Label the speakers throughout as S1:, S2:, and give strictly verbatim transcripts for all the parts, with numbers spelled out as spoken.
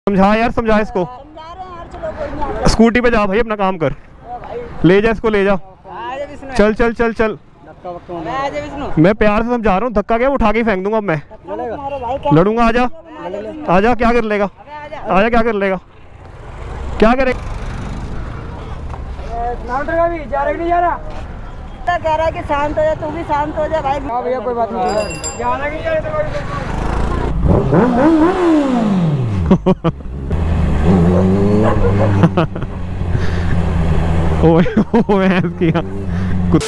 S1: समझा यार, समझा इसको। स्कूटी पे जा भाई, अपना काम कर, ले जा इसको, ले जा। चल चल चल चल, मैं प्यार से समझा रहा हूँ। धक्का क्या उठा के फेंक दूंगा अब मैं। लड़ूंगा, आजा आजा। क्या कर लेगा, आजा क्या कर लेगा, क्या करेगा।
S2: कह रहा है कि शांत हो जा, तू भी शांत हो जा भाई। हाँ भैया कोई बात नहीं, जाना नहीं
S1: ओए ओए ऐस किया कुछ।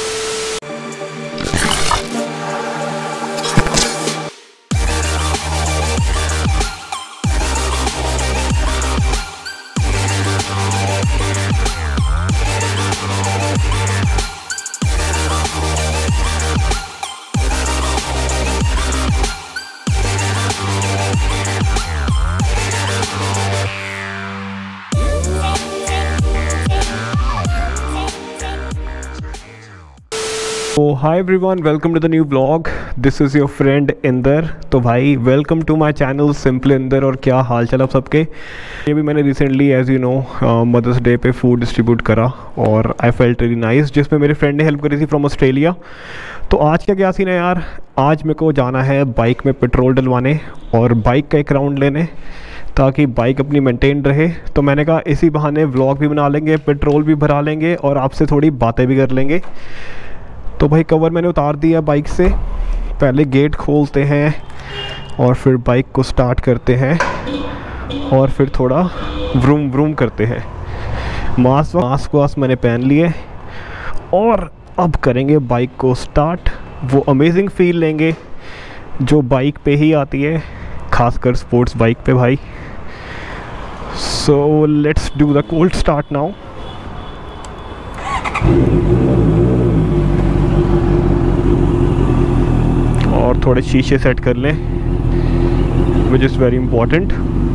S1: तो hi everyone, welcome to the new blog. This is your friend Inder. तो भाई welcome to my channel simple Inder. और क्या हाल चाल आप सबके। ये भी मैंने recently as you know Mother's Day पे फूड डिस्ट्रीब्यूट करा और आई फेल्ट रियली नाइस, जिसमें मेरे फ्रेंड ने हेल्प करी थी फ्रॉम ऑस्ट्रेलिया। तो आज का क्या सीन है यार, आज मेरे को जाना है बाइक में पेट्रोल डलवाने और बाइक का एक राउंड लेने, ताकि बाइक अपनी मेंटेन रहे। तो मैंने कहा इसी बहाने व्लॉग भी बना लेंगे, पेट्रोल भी भरा लेंगे और आपसे थोड़ी बातें भी कर लेंगे। तो भाई कवर मैंने उतार दिया बाइक से। पहले गेट खोलते हैं और फिर बाइक को स्टार्ट करते हैं और फिर थोड़ा व्रूम व्रूम करते हैं। मास्क मास्क वास्क मैंने पहन लिए और अब करेंगे बाइक को स्टार्ट। वो अमेजिंग फील लेंगे जो बाइक पे ही आती है, खासकर स्पोर्ट्स बाइक पे भाई। So let's do the cold start now. और थोड़े शीशे सेट कर लें, विच इज़ वेरी इम्पोर्टेंट।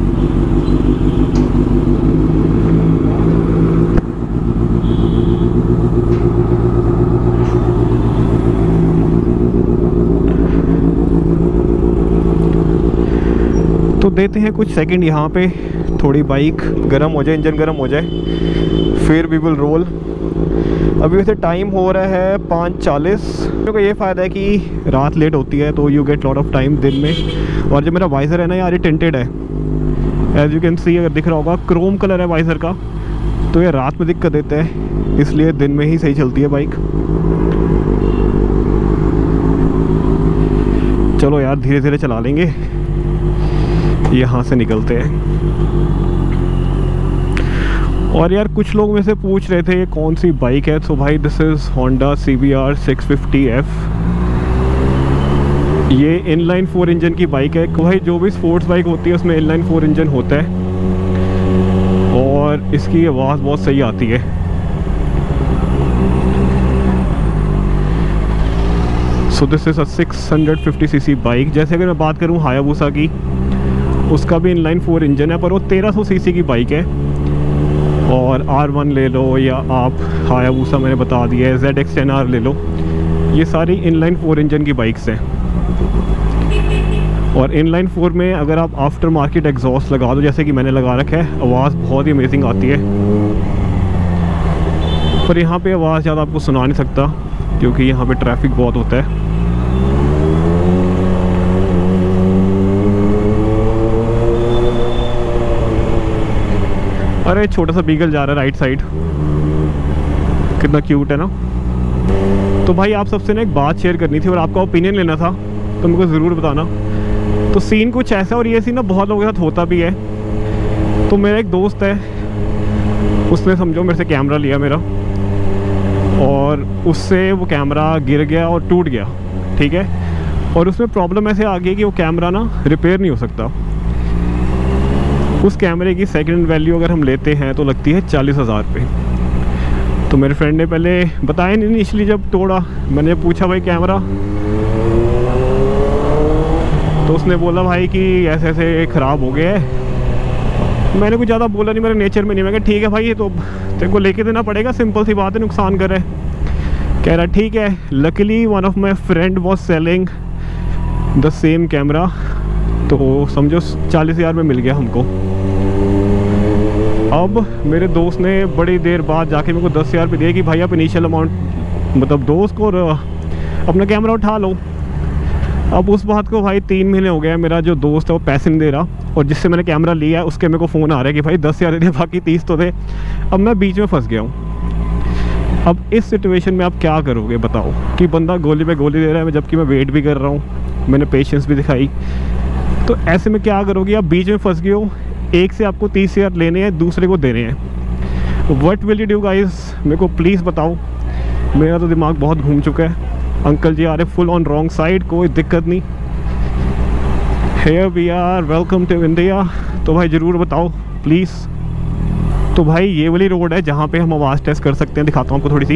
S1: तो देते हैं कुछ सेकंड यहाँ पे, थोड़ी बाइक गर्म हो जाए, इंजन गर्म हो जाए, फिर वी विल रोल। अभी वैसे टाइम हो रहा है पाँच चालीस। मेरे को ये फ़ायदा है कि रात लेट होती है तो you get lot of time दिन में। और जो मेरा वाइज़र है ना यार, ये टिंटेड है, एज यू कैन सी, अगर दिख रहा होगा क्रोम कलर है वाइज़र का, तो ये रात में दिक्कत देता है, इसलिए दिन में ही सही चलती है बाइक। चलो यार धीरे धीरे चला लेंगे, यहाँ से निकलते हैं। और यार कुछ लोग मेरे से पूछ रहे थे ये कौन सी बाइक है। तो भाई this is Honda C B R six fifty F. ये इनलाइन फोर इंजन की बाइक है। भाई जो भी स्पोर्ट्स बाइक होती है उसमें इनलाइन फोर इंजन होता है और इसकी आवाज़ बहुत सही आती है। So this is a six hundred fifty C C bike. जैसे अगर मैं बात करूँ हायाबुसा की, उसका भी इनलाइन फोर इंजन है, पर वो तेरह सौ सी सी की बाइक है। और आर वन ले लो या आप हायाबुसा मैंने बता दिया है, जेड एक्स टेन आर ले लो, ये सारी इनलाइन फोर इंजन की बाइक्स हैं। और इनलाइन फोर में अगर आप आफ्टर मार्केट एग्जॉस्ट लगा दो, जैसे कि मैंने लगा रखा है, आवाज़ बहुत ही अमेजिंग आती है। पर यहाँ पे आवाज़ ज़्यादा आपको सुना नहीं सकता क्योंकि यहाँ पे ट्रैफिक बहुत होता है। अरे छोटा सा बीगल जा रहा है राइट साइड, कितना क्यूट है ना। तो भाई आप सबसे ना एक बात शेयर करनी थी और आपका ओपिनियन लेना था, तो मेरे को ज़रूर बताना। तो सीन कुछ ऐसा, और ये सीन ना बहुत लोगों के साथ होता भी है। तो मेरा एक दोस्त है, उसने समझो मेरे से कैमरा लिया मेरा, और उससे वो कैमरा गिर गया और टूट गया, ठीक है। और उसमें प्रॉब्लम ऐसे आ गई कि वो कैमरा ना रिपेयर नहीं हो सकता। उस कैमरे की सेकंड वैल्यू अगर हम लेते हैं तो लगती है चालीस हज़ार पे। तो मेरे फ्रेंड ने पहले बताया नहीं इनिशियली, जब तोड़ा मैंने पूछा भाई कैमरा, तो उसने बोला भाई कि ऐसे ऐसे ख़राब हो गया है। मैंने कुछ ज़्यादा बोला नहीं, मेरे नेचर में नहीं। मैं कहा ठीक है भाई, ये तो तेरे को लेके देना पड़ेगा, सिंपल सी बात है, नुकसान कर रहा है। कह रहा ठीक है। Luckily one of my friend was selling the same camera, तो समझो चालीस हज़ार में मिल गया हमको। अब मेरे दोस्त ने बड़ी देर बाद जाके मेरे को दस हज़ार रुपये दिए कि भाई आप इनिशियल अमाउंट मतलब दो उसको और अपना कैमरा उठा लो। अब उस बात को भाई तीन महीने हो गए, मेरा जो दोस्त है वो पैसे नहीं दे रहा, और जिससे मैंने कैमरा लिया है उसके मेरे को फ़ोन आ रहा है कि भाई दस हज़ार दे दे, बाकी तीस तो दे। अब मैं बीच में फंस गया हूँ। अब इस सिचुएशन में आप क्या करोगे बताओ, कि बंदा गोली पे गोली दे रहा है जबकि मैं वेट भी कर रहा हूँ, मैंने पेशेंस भी दिखाई, तो ऐसे में क्या करोगे? आप बीच में फंस गए हो, एक से आपको तीस हज़ार लेने हैं, दूसरे को देने हैं। What will you do guys? मेरे को प्लीज़ बताओ, मेरा तो दिमाग बहुत घूम चुका है। अंकल जी आ रहे फुल ऑन रॉन्ग साइड, कोई दिक्कत नहीं। Here we are, welcome to India। तो भाई ज़रूर बताओ प्लीज़। तो भाई ये वाली रोड है जहाँ पे हम आवाज़ टेस्ट कर सकते हैं, दिखाता हूँ आपको थोड़ी सी।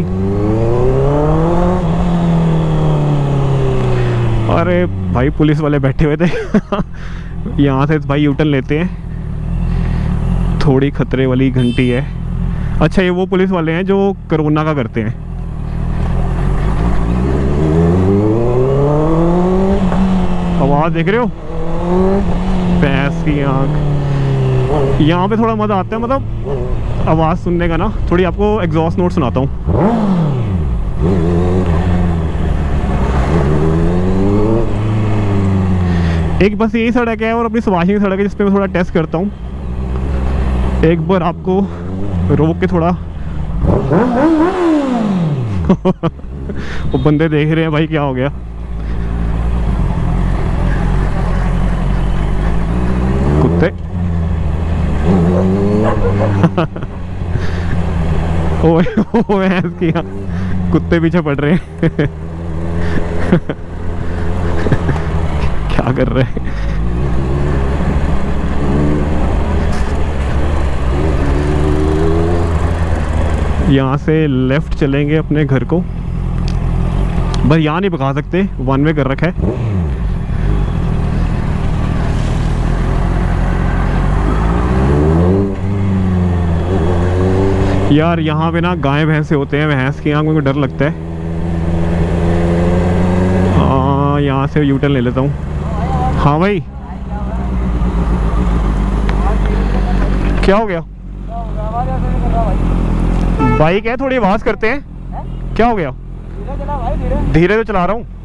S1: अरे भाई पुलिस वाले बैठे हुए थे यहाँ से भाई यूटर्न लेते हैं, थोड़ी खतरे वाली घंटी है। अच्छा ये वो पुलिस वाले हैं जो कोरोना का करते हैं। आवाज़ देख रहे हो, भैंस की आँख। यहाँ पे थोड़ा मज़ा आता है, मतलब आवाज़ सुनने का ना। थोड़ी आपको एग्जॉस्ट नोट सुनाता हूँ। एक बस यही सड़क है और अपनी सुभाषी की सड़क है जिस पे मैं थोड़ा टेस्ट करता हूँ। एक बार आपको रोक के थोड़ा वो बंदे देख रहे हैं भाई क्या हो गया। कुत्ते ओए ओए भैंस की आँख, कुत्ते पीछे पड़ रहे हैं क्या कर रहे हैं? यहाँ से लेफ्ट चलेंगे अपने घर को, बस यहाँ नहीं भगा सकते, वन वे कर रखा है। यार यहाँ पे ना गाय भैंसे होते हैं, भैंस की आँख में डर लगता है। हाँ यहाँ से यूटर्न ले लेता हूँ। हाँ भाई क्या हो गया? बाइक है, थोड़ी आवाज़ करते हैं। है? क्या हो गया? धीरे चला भाई, धीरे धीरे तो चला रहा हूँ।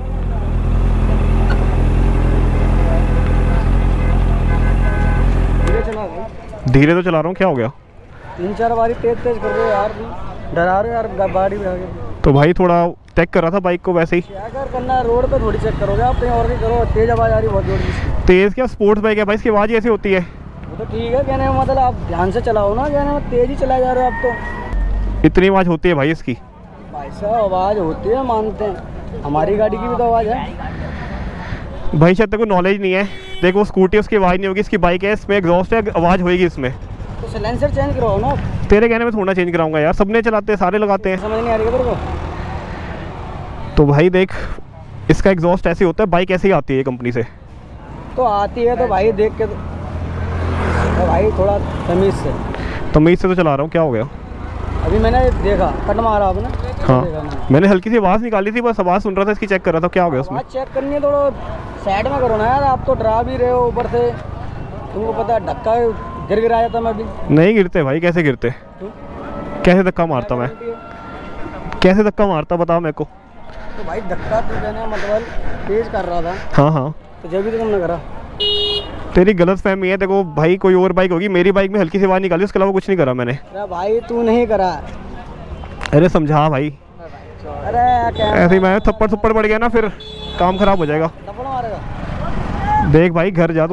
S1: धीरे चला भाई, धीरे तो चला रहा हूँ। क्या हो गया? तीन चार बारी तेज तेज कर रहे हो यार, डरा रहे हो यार गाड़ी में आगे। तो भाई थोड़ा चेक कर रहा था बाइक को वैसे ही। क्या कर करना है, रोड पे थोड़ी चेक करोगे आप, कहीं और नहीं करो। तेज आवाज़ आ रही है बहुत जोर। तेज क्या, स्पोर्ट्स बाइक है भाई, इसकी आवाज़ ऐसी होती है। वो तो ठीक है, कहने का मतलब आप ध्यान से चलाओ ना, कहने में तेज ही चलाए जा रहे हो आप तो। इतनी आवाज़ होती है भाई इसकी? भाई साहब आवाज़ होती है, मानते हैं, हमारी गाड़ी की भी तो आवाज़ है भाई। शायद तेरे को नॉलेज नहीं है। देखो स्कूटी उसकी आवाज़ नहीं होगी, इसकी बाइक है, इसमें एग्जॉस्ट है, आवाज़ होगी इसमें। तो साइलेंसर चेंज कराओ ना। तेरे कहने में थोड़ा चेंज कराऊंगा यार, सबने चलाते हैं, सारे लगाते हैं। समझ नहीं आ रही है तेरे को? तो भाई देख इसका एग्जॉस्ट ऐसे होता है, बाइक ऐसे ही आती है कंपनी से। तो आती है तो भाई देख के तो, तो भाई थोड़ा तमीज़ से तमीज़ से तो चला रहा हूँ। क्या हो गया? अभी मैंने देखा कट मारा आपने। हाँ मैंने।, मैंने हल्की सी आवाज़ निकाली थी, बस आवाज़ सुन रहा था, इसकी चेक कर रहा था। क्या हो गया उसमें? चेक करनी है, थोड़ा साइड में करो ना यार, आप तो डरा भी रहे हो ऊपर से, तुमको पता है धक्का गिर गिराया था मैं भी। नहीं गिरते भाई, कैसे गिरते? कैसे धक्का मारता मैं? कैसे धक्का मारता बता मेरे को। तो भाई धक्का तो देना मतलब तेज कर रहा था। हाँ हाँ तो जब भी तो तुमने करा। तेरी गलत फहमी है। देखो भाई कोई और बाइक होगी, मेरी बाइक में हल्की सी आवाज़ निकाली, उसके अलावा कुछ नहीं करा मैंने। अरे भाई तू नहीं करा। अरे समझा भाई। अरे ऐसे ही मैं थप्पड़ थप्पड़ पड़ गया ना, फिर काम खराब हो जाएगा। थप्पड़ मारेगा? देख भाई घर जा तू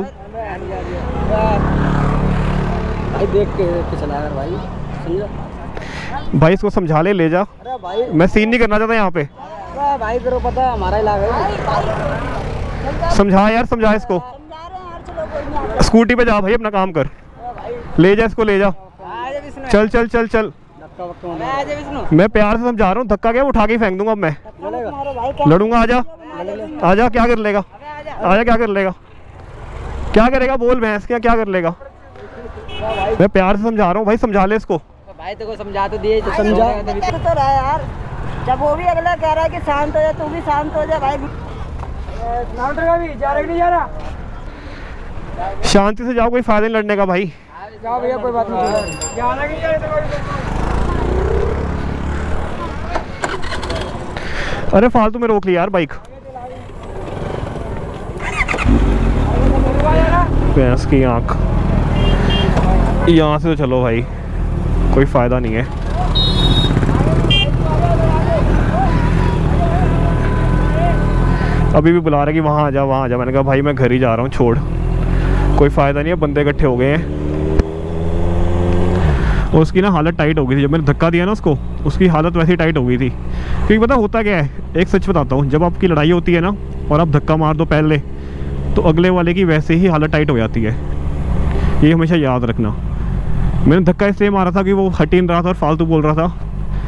S1: भाई, देख के चला यार भाई, समझा भाई, इसको समझा ले, ले जा। अरे भाई मैं सीन नहीं करना चाहता यहाँ पे। अरे भाई तेरे को पता है हमारा इलाका है। समझा यार, समझा इसको। स्कूटी पे जा भाई, अपना काम कर, ले जा इसको, ले जा। चल चल चल चल। मैं प्यार से समझा रहा हूँ, धक्का क्या उठा के फेंक दूंगा अब मैं। लड़ूंगा, आजा आजा। क्या कर लेगा? आजा क्या कर लेगा? क्या करेगा बोल, भैंस क्या क्या कर लेगा? मैं प्यार से समझा रहा हूँ भाई, समझा ले इसको। भाई तेरे को समझा तो दिए, तो समझा तो रहा यार। जब वो भी अगला कह रहा है कि शांत हो जा, तू भी शांत हो जा भाई। भी जा रहा नहीं जा रहा? शांति से जाओ, कोई फायदा नहीं लड़ने का भाई।
S2: जाओ भैया कोई बात नहीं।
S1: अरे फालतू में रोक लिया यार बाइक। भैंस की आँख। यहाँ से तो चलो भाई, कोई फ़ायदा नहीं है। अभी भी बुला रहे कि वहाँ आ जा वहाँ आ जा। मैंने कहा भाई मैं घर ही जा रहा हूँ, छोड़, कोई फ़ायदा नहीं है, बंदे इकट्ठे हो गए हैं। और उसकी ना हालत टाइट हो गई थी जब मैंने धक्का दिया ना उसको, उसकी हालत वैसे ही टाइट हो गई थी। क्योंकि पता होता क्या है, एक सच बताता हूँ, जब आपकी लड़ाई होती है ना और आप धक्का मार दो पहले, तो अगले वाले की वैसे ही हालत टाइट हो जाती है। ये हमेशा याद रखना। मैंने धक्का इसलिए मारा था कि वो हट ही नहीं रहा था और फालतू बोल रहा था।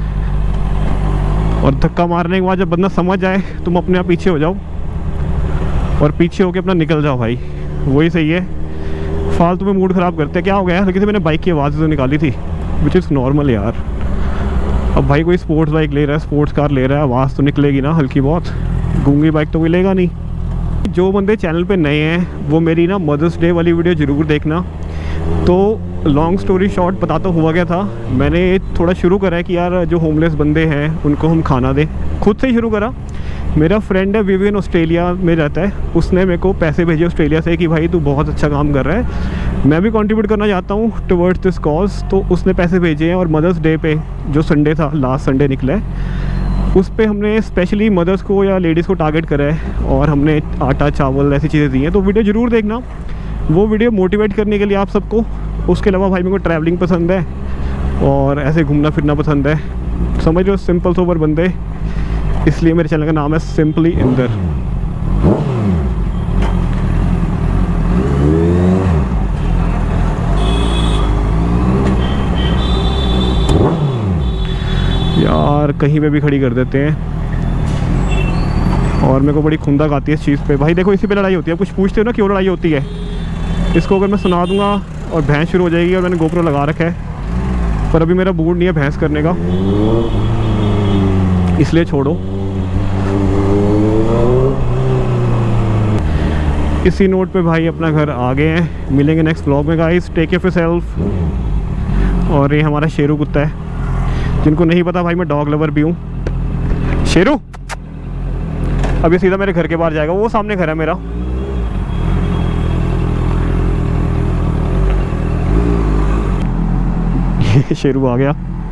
S1: और धक्का मारने के बाद जब बंदा समझ जाए, तुम अपने आप पीछे हो जाओ और पीछे होके अपना निकल जाओ भाई, वही सही है। फालतू में मूड ख़राब करते हैं। क्या हो गया, हल्की से मैंने बाइक की आवाज़ तो निकाली थी, विच इज़ नॉर्मल यार। अब भाई कोई स्पोर्ट्स बाइक ले रहा है, स्पोर्ट्स कार ले रहा है, आवाज़ तो निकलेगी ना हल्की बहुत, गूंगी बाइक तो कोई लेगा नहीं। जो बंदे चैनल पे नए हैं वो मेरी ना मदर्स डे वाली वीडियो ज़रूर देखना। तो लॉन्ग स्टोरी शॉर्ट बताता हुआ गया था, मैंने थोड़ा शुरू करा है कि यार जो होमलेस बंदे हैं उनको हम खाना दें, खुद से ही शुरू करा। मेरा फ्रेंड है विवियन, ऑस्ट्रेलिया में रहता है, उसने मेरे को पैसे भेजे ऑस्ट्रेलिया से कि भाई तू बहुत अच्छा काम कर रहा है, मैं भी कंट्रीब्यूट करना चाहता हूँ टुवर्ड्स दिस कॉज। तो उसने पैसे भेजे हैं और मदर्स डे पे जो संडे था, लास्ट संडे निकला है, उस पर हमने स्पेशली मदर्स को या लेडीज़ को टारगेट करा है और हमने आटा चावल ऐसी चीज़ें दी हैं। तो वीडियो ज़रूर देखना, वो वीडियो मोटिवेट करने के लिए आप सबको। उसके अलावा भाई मेरे को ट्रैवलिंग पसंद है और ऐसे घूमना फिरना पसंद है, समझ लो सिंपल सोबर बंदे, इसलिए मेरे चैनल का नाम है सिंपली इंदर। यार कहीं पे भी खड़ी कर देते हैं और मेरे को बड़ी खुंदक आती है इस चीज़ पे। भाई देखो इसी पे लड़ाई होती है, कुछ पूछते हो ना क्यों लड़ाई होती है, इसको अगर मैं सुना दूंगा और भैंस शुरू हो जाएगी। और मैंने गोप्रो लगा रखा है पर अभी मेरा मूड नहीं है भैंस करने का, इसलिए छोड़ो। इसी नोट पे भाई अपना घर आ गए हैं। मिलेंगे नेक्स्ट व्लॉग में guys, take care of yourself. और ये हमारा शेरू कुत्ता है, जिनको नहीं पता भाई मैं डॉग लवर भी हूँ। शेरू अभी सीधा मेरे घर के बाहर जाएगा, वो सामने घर है मेरा। ये शेरू आ गया।